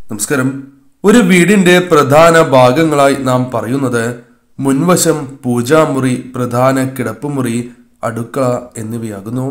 നമസ്കാരം. ഒരു വീടിന്റെ പ്രധാന ഭാഗങ്ങളായി നാം പറയുന്നത് മുൻവശം, പൂജാമുറി, പ്രധാന കിടപ്പുമുറി, അടുക്കള എന്നിവയാകുന്നു.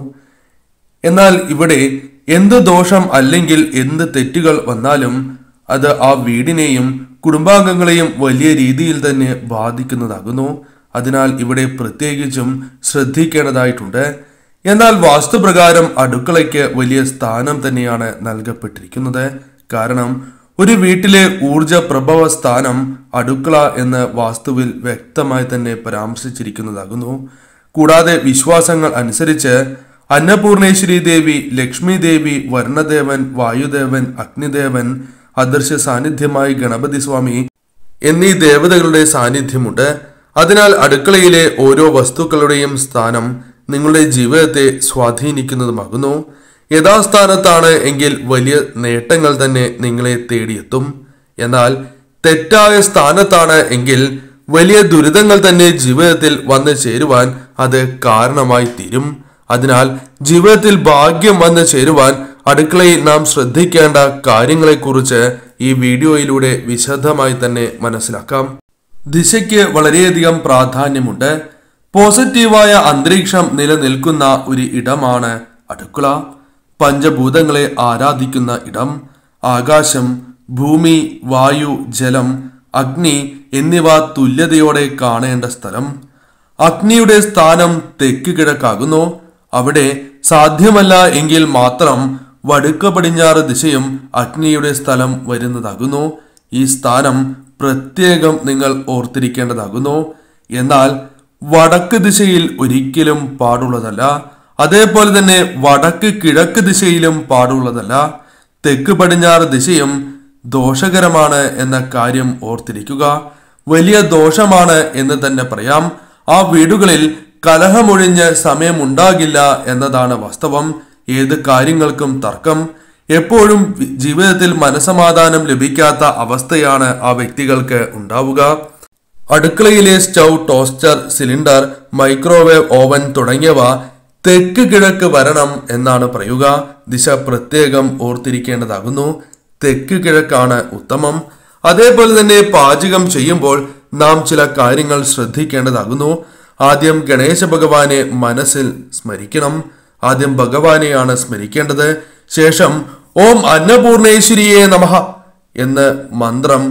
എന്നാൽ ഇവിടെ എന്ത് ദോഷം അല്ലെങ്കിൽ എന്ത് തെറ്റുകൾ വന്നാലും അത് ആ വീടിനെയും കുടുംബാംഗങ്ങളെയും വലിയ രീതിയിൽ തന്നെ ബാധിക്കുന്നതാകുന്നു. അതിനാൽ ഇവിടെ പ്രത്യേകിച്ചും ശ്രദ്ധിക്കേണ്ടതായിട്ടുണ്ട്. എന്നാൽ വാസ്തുപ്രകാരം അടുക്കളയ്ക്ക് വലിയ സ്ഥാനം തന്നെയാണ് നൽകപ്പെട്ടിരിക്കുന്നത്. കാരണം ഒരു വീട്ടിലെ ഊർജ പ്രഭവ സ്ഥാനം അടുക്കള എന്ന് വാസ്തുവിൽ വ്യക്തമായി തന്നെ പരാമർശിച്ചിരിക്കുന്നതാകുന്നു. കൂടാതെ വിശ്വാസങ്ങൾ അനുസരിച്ച് അന്നപൂർണേശ്വരി ദേവി, ലക്ഷ്മി ദേവി, വർണ്ണദേവൻ, വായുദേവൻ, അഗ്നിദേവൻ, അദൃശ്യ സാന്നിധ്യമായി ഗണപതി സ്വാമി എന്നീ ദേവതകളുടെ സാന്നിധ്യമുണ്ട്. അതിനാൽ അടുക്കളയിലെ ഓരോ വസ്തുക്കളുടെയും സ്ഥാനം നിങ്ങളുടെ ജീവിതത്തെ സ്വാധീനിക്കുന്നതുമാകുന്നു. യഥാസ്ഥാനത്താണ് എങ്കിൽ വലിയ നേട്ടങ്ങൾ തന്നെ നിങ്ങളെ തേടിയെത്തും. എന്നാൽ തെറ്റായ സ്ഥാനത്താണ് എങ്കിൽ വലിയ ദുരിതങ്ങൾ തന്നെ ജീവിതത്തിൽ വന്നു ചേരുവാൻ അത് കാരണമായി തീരും. അതിനാൽ ജീവിതത്തിൽ ഭാഗ്യം വന്നു ചേരുവാൻ അടുക്കളയിൽ നാം ശ്രദ്ധിക്കേണ്ട കാര്യങ്ങളെക്കുറിച്ച് ഈ വീഡിയോയിലൂടെ വിശദമായി തന്നെ മനസ്സിലാക്കാം. ദിശയ്ക്ക് വളരെയധികം പ്രാധാന്യമുണ്ട്. പോസിറ്റീവായ അന്തരീക്ഷം നിലനിൽക്കുന്ന ഒരു ഇടമാണ് അടുക്കള. പഞ്ചഭൂതങ്ങളെ ആരാധിക്കുന്ന ഇടം, ആകാശം, ഭൂമി, വായു, ജലം, അഗ്നി എന്നിവ തുല്യതയോടെ കാണേണ്ട സ്ഥലം. അഗ്നിയുടെ സ്ഥാനം തെക്ക് കിഴക്കാകുന്നു. അവിടെ സാധ്യമല്ല എങ്കിൽ മാത്രം വടക്ക് പടിഞ്ഞാറ് ദിശയും അഗ്നിയുടെ സ്ഥലം വരുന്നതാകുന്നു. ഈ സ്ഥാനം പ്രത്യേകം നിങ്ങൾ ഓർത്തിരിക്കേണ്ടതാകുന്നു. എന്നാൽ വടക്ക് ദിശയിൽ ഒരിക്കലും പാടുള്ളതല്ല. അതേപോലെ തന്നെ വടക്ക് കിഴക്ക് ദിശയിലും പാടുള്ളതല്ല. തെക്ക് പടിഞ്ഞാറ് ദിശയും ദോഷകരമാണ് എന്ന കാര്യം ഓർത്തിരിക്കുക. വലിയ ദോഷമാണ് എന്ന് തന്നെ പറയാം. ആ വീടുകളിൽ കലഹമൊഴിഞ്ഞ് സമയമുണ്ടാകില്ല എന്നതാണ് വാസ്തവം. ഏത് കാര്യങ്ങൾക്കും തർക്കം, എപ്പോഴും ജീവിതത്തിൽ മനസമാധാനം ലഭിക്കാത്ത അവസ്ഥയാണ് ആ വ്യക്തികൾക്ക് ഉണ്ടാവുക. അടുക്കളയിലെ stove, toaster, cylinder, microwave oven തുടങ്ങിയവ തെക്ക് കിഴക്ക് വരണം എന്നാണ് പറയുക. ദിശ പ്രത്യേകം ഓർത്തിരിക്കേണ്ടതാകുന്നു. തെക്ക് കിഴക്കാണ് ഉത്തമം. അതേപോലെ തന്നെ പാചകം ചെയ്യുമ്പോൾ നാം ചില കാര്യങ്ങൾ ശ്രദ്ധിക്കേണ്ടതാകുന്നു. ആദ്യം ഗണേശ ഭഗവാനെ മനസ്സിൽ സ്മരിക്കണം. ആദ്യം ഭഗവാനെയാണ് സ്മരിക്കേണ്ടത്. ശേഷം ഓം അന്നപൂർണേശ്വരിയെ നമഃ എന്ന് മന്ത്രം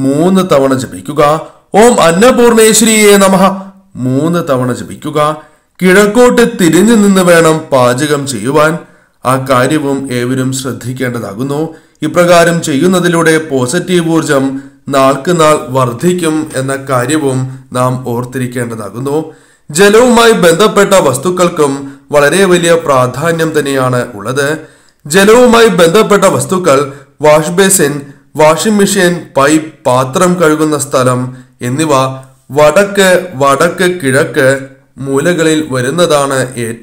3 തവണ ജപിക്കുക. ഓം അന്നപൂർണേശ്വരിയെ നമഃ 3 തവണ ജപിക്കുക. കിഴക്കോട്ട് തിരിഞ്ഞു നിന്ന് വേണം പാചകം ചെയ്യുവാൻ. ആ കാര്യവും ഏവരും ശ്രദ്ധിക്കേണ്ടതാകുന്നു. ഇപ്രകാരം ചെയ്യുന്നതിലൂടെ പോസിറ്റീവ് ഊർജം നാൾക്ക് നാൾ വർദ്ധിക്കും എന്ന കാര്യവും നാം ഓർത്തിരിക്കേണ്ടതാകുന്നു. ജലവുമായി ബന്ധപ്പെട്ട വസ്തുക്കൾക്കും വളരെ വലിയ പ്രാധാന്യം തന്നെയാണ് ഉള്ളത്. ജലവുമായി ബന്ധപ്പെട്ട വസ്തുക്കൾ wash basin, washing machine, pipe, പാത്രം കഴുകുന്ന സ്ഥലം എന്നിവ വടക്ക് കിഴക്ക് മൂലകളിൽ വരുന്നതാണ്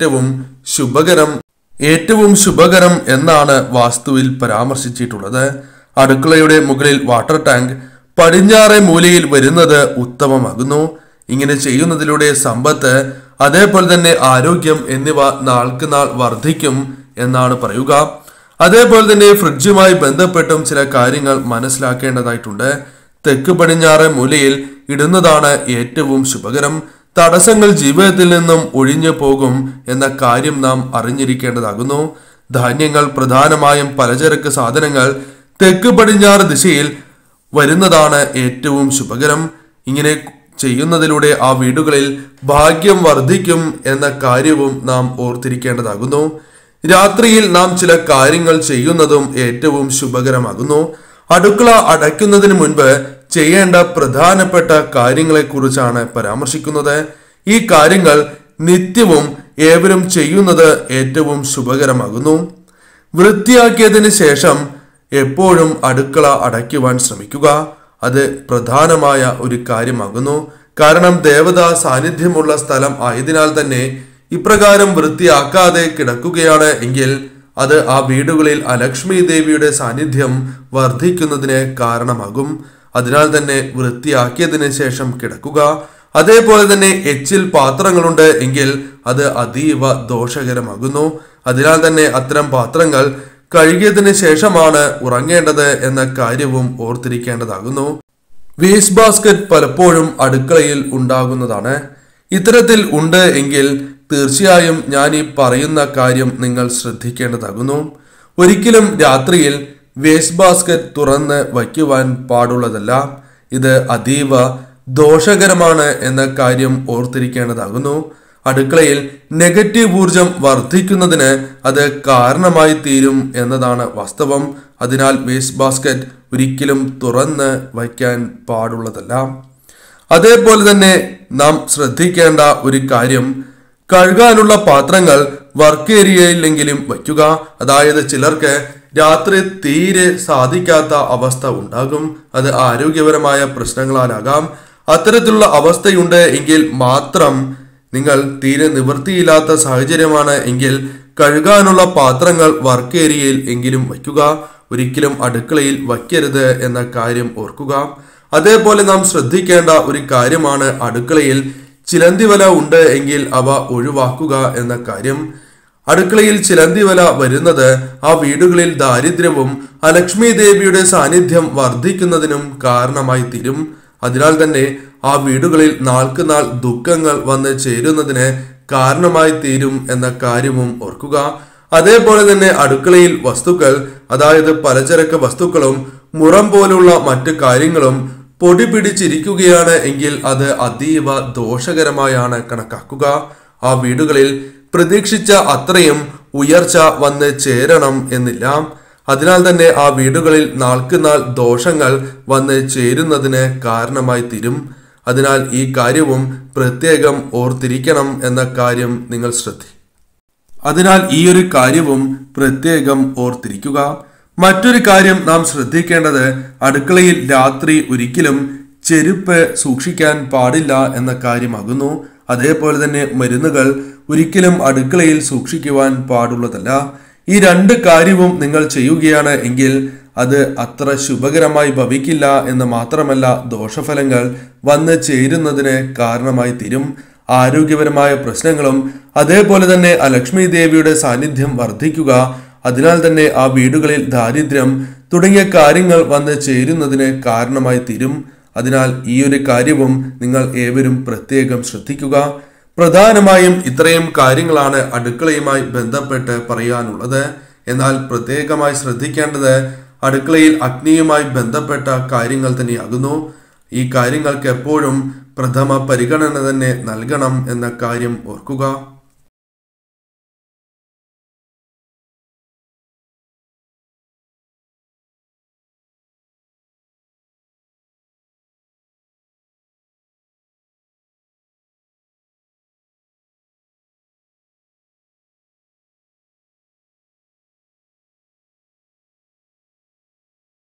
ഏറ്റവും ശുഭകരം എന്നാണ് വാസ്തുവിൽ പരാമർശിച്ചിട്ടുള്ളത്. അടുക്കളയുടെ മുകളിൽ വാട്ടർ ടാങ്ക് പടിഞ്ഞാറേ മൂലയിൽ വരുന്നത് ഉത്തമമാകുന്നു. ഇങ്ങനെ ചെയ്യുന്നതിലൂടെ സമ്പത്ത്, അതേപോലെ തന്നെ ആരോഗ്യം എന്നിവ നാൾക്ക് നാൾ വർദ്ധിക്കും എന്നാണ് പറയുക. അതേപോലെ തന്നെ ഫ്രിഡ്ജുമായി ബന്ധപ്പെട്ടും ചില കാര്യങ്ങൾ മനസ്സിലാക്കേണ്ടതായിട്ടുണ്ട്. തെക്ക് പടിഞ്ഞാറ് മൂലയിൽ ഇടുന്നതാണ് ഏറ്റവും ശുഭകരം. തടസ്സങ്ങൾ ജീവിതത്തിൽ നിന്നും ഒഴിഞ്ഞു പോകും എന്ന കാര്യം നാം അറിഞ്ഞിരിക്കേണ്ടതാകുന്നു. ധാന്യങ്ങൾ, പ്രധാനമായും പലചരക്ക് സാധനങ്ങൾ തെക്ക് പടിഞ്ഞാറ് ദിശയിൽ വരുന്നതാണ് ഏറ്റവും ശുഭകരം. ഇങ്ങനെ ചെയ്യുന്നതിലൂടെ ആ വീടുകളിൽ ഭാഗ്യം വർദ്ധിക്കും എന്ന കാര്യവും നാം ഓർത്തിരിക്കേണ്ടതാകുന്നു. രാത്രിയിൽ നാം ചില കാര്യങ്ങൾ ചെയ്യുന്നതും ഏറ്റവും ശുഭകരമാകുന്നു. അടുക്കള അടയ്ക്കുന്നതിന് മുൻപ് ചെയ്യേണ്ട പ്രധാനപ്പെട്ട കാര്യങ്ങളെക്കുറിച്ചാണ് പരാമർശിക്കുന്നത്. ഈ കാര്യങ്ങൾ നിത്യവും ഏവരും ചെയ്യുന്നത് ഏറ്റവും ശുഭകരമാകുന്നു. വൃത്തിയാക്കിയതിന് ശേഷം എപ്പോഴും അടുക്കള അടയ്ക്കുവാൻ ശ്രമിക്കുക. അത് പ്രധാനമായ ഒരു കാര്യമാകുന്നു. കാരണം ദേവതാ സാന്നിധ്യമുള്ള സ്ഥലം ആയതിനാൽ തന്നെ ഇപ്രകാരം വൃത്തിയാക്കാതെ കിടക്കുകയാണ് എങ്കിൽ അത് ആ വീടുകളിൽ അലക്ഷ്മി ദേവിയുടെ സാന്നിധ്യം വർദ്ധിക്കുന്നതിന് കാരണമാകും. അതിനാൽ തന്നെ വൃത്തിയാക്കിയതിന് ശേഷം കിടക്കുക. അതേപോലെ തന്നെ എച്ചിൽ പാത്രങ്ങളുണ്ട് എങ്കിൽ അത് അതീവ ദോഷകരമാകുന്നു. അതിനാൽ തന്നെ അത്തരം പാത്രങ്ങൾ കഴുകിയതിന് ശേഷമാണ് ഉറങ്ങേണ്ടത് എന്ന കാര്യവും ഓർത്തിരിക്കേണ്ടതാകുന്നു. വേസ്റ്റ് ബാസ്ക്കറ്റ് പലപ്പോഴും അടുക്കളയിൽ ഉണ്ടാകുന്നതാണ്. ഇത്തരത്തിൽ ഉണ്ട് എങ്കിൽ തീർച്ചയായും ഞാൻ ഈ പറയുന്ന കാര്യം നിങ്ങൾ ശ്രദ്ധിക്കേണ്ടതാകുന്നു. ഒരിക്കലും രാത്രിയിൽ വേസ്റ്റ് ബാസ്ക്കറ്റ് തുറന്ന് വയ്ക്കുവാൻ പാടുള്ളതല്ല. ഇത് അതീവ ദോഷകരമാണ് എന്ന കാര്യം ഓർത്തിരിക്കേണ്ടതാകുന്നു. അടുക്കളയിൽ നെഗറ്റീവ് ഊർജം വർദ്ധിക്കുന്നതിന് അത് കാരണമായി തീരും എന്നതാണ് വാസ്തവം. അതിനാൽ വേസ്റ്റ് ബാസ്ക്കറ്റ് ഒരിക്കലും തുറന്ന് വയ്ക്കാൻ പാടുള്ളതല്ല. അതേപോലെ തന്നെ നാം ശ്രദ്ധിക്കേണ്ട ഒരു കാര്യം, കഴുകാനുള്ള പാത്രങ്ങൾ വർക്ക് ഏരിയയിലെങ്കിലും വയ്ക്കുക. അതായത് ചിലർക്ക് രാത്രി തീരെ സാധിക്കാത്ത അവസ്ഥ ഉണ്ടാകും. അത് ആരോഗ്യപരമായ പ്രശ്നങ്ങളാലാകാം. അത്തരത്തിലുള്ള അവസ്ഥയുണ്ട് എങ്കിൽ മാത്രം നിങ്ങൾ തീരെ നിവൃത്തിയില്ലാത്ത സാഹചര്യമാണ് എങ്കിൽ കഴുകാനുള്ള പാത്രങ്ങൾ വർക്ക് ഏരിയയിൽ എങ്കിലും വയ്ക്കുക. ഒരിക്കലും അടുക്കളയിൽ വയ്ക്കരുത് എന്ന കാര്യം ഓർക്കുക. അതേപോലെ നാം ശ്രദ്ധിക്കേണ്ട ഒരു കാര്യമാണ്, അടുക്കളയിൽ ചിലന്തി വല ഉണ്ട് എങ്കിൽ അവ ഒഴിവാക്കുക എന്ന കാര്യം. അടുക്കളയിൽ ചിലന്തി വല വരുന്നത് ആ വീടുകളിൽ ദാരിദ്ര്യവും ലക്ഷ്മി ദേവിയുടെ സാന്നിധ്യം വർദ്ധിക്കുന്നതിനും കാരണമായി തീരും. അതിനാൽ തന്നെ ആ വീടുകളിൽ നാൾക്ക് നാൾ ദുഃഖങ്ങൾ വന്ന് ചേരുന്നതിന് കാരണമായി തീരും എന്ന കാര്യവും ഓർക്കുക. അതേപോലെ തന്നെ അടുക്കളയിൽ വസ്തുക്കൾ, അതായത് പലചരക്ക് വസ്തുക്കളും മുറം പോലുള്ള മറ്റു കാര്യങ്ങളും പൊടി പിടിച്ചിരിക്കുകയാണ് എങ്കിൽ അത് അതീവ ദോഷകരമായാണ് കണക്കാക്കുക. ആ വീടുകളിൽ പ്രതീക്ഷിച്ച അത്രയും ഉയർച്ച വന്ന് ചേരണം എന്നില്ല. അതിനാൽ തന്നെ ആ വീടുകളിൽ നാൾക്ക് നാൾ ദോഷങ്ങൾ വന്ന് ചേരുന്നതിന് കാരണമായി തീരും. അതിനാൽ ഈ കാര്യവും പ്രത്യേകം ഓർത്തിരിക്കണം എന്ന കാര്യം നിങ്ങൾ അതിനാൽ ഈ ഒരു കാര്യവും പ്രത്യേകം ഓർത്തിരിക്കുക. മറ്റൊരു കാര്യം നാം ശ്രദ്ധിക്കേണ്ടത്, അടുക്കളയിൽ രാത്രി ഒരിക്കലും ചെരുപ്പ് സൂക്ഷിക്കാൻ പാടില്ല എന്ന കാര്യമാകുന്നു. അതേപോലെ തന്നെ മരുന്നുകൾ ഒരിക്കലും അടുക്കളയിൽ സൂക്ഷിക്കുവാൻ പാടുള്ളതല്ല. ഈ രണ്ട് കാര്യവും നിങ്ങൾ ചെയ്യുകയാണ് എങ്കിൽ അത് അത്ര ശുഭകരമായി ഭവിക്കില്ല എന്ന് മാത്രമല്ല, ദോഷഫലങ്ങൾ വന്ന് ചേരുന്നതിന് കാരണമായി തീരും. ആരോഗ്യപരമായ പ്രശ്നങ്ങളും അതേപോലെ തന്നെ ലക്ഷ്മി ദേവിയുടെ സാന്നിധ്യം വർദ്ധിക്കുക, അതിനാൽ തന്നെ ആ വീടുകളിൽ ദാരിദ്ര്യം തുടങ്ങിയ കാര്യങ്ങൾ വന്ന് ചേരുന്നതിന് കാരണമായി തീരും. അതിനാൽ ഈ ഒരു കാര്യവും നിങ്ങൾ ഏവരും പ്രത്യേകം ശ്രദ്ധിക്കുക. പ്രധാനമായും ഇത്രയും കാര്യങ്ങളാണ് അടുക്കളയുമായി ബന്ധപ്പെട്ട് പറയാനുള്ളത്. എന്നാൽ പ്രത്യേകമായി ശ്രദ്ധിക്കേണ്ടത് അടുക്കളയിൽ അഗ്നിയുമായി ബന്ധപ്പെട്ട കാര്യങ്ങൾ തന്നെയാകുന്നു. ഈ കാര്യങ്ങൾക്ക് എപ്പോഴും പ്രഥമ പരിഗണന തന്നെ നൽകണം എന്ന കാര്യം ഓർക്കുക.